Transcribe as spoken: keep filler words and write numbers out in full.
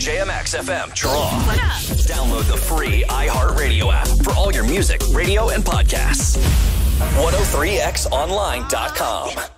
J M X F M, Cheraw. Download the free iHeartRadio app for all your music, radio, and podcasts. one oh three x online dot com.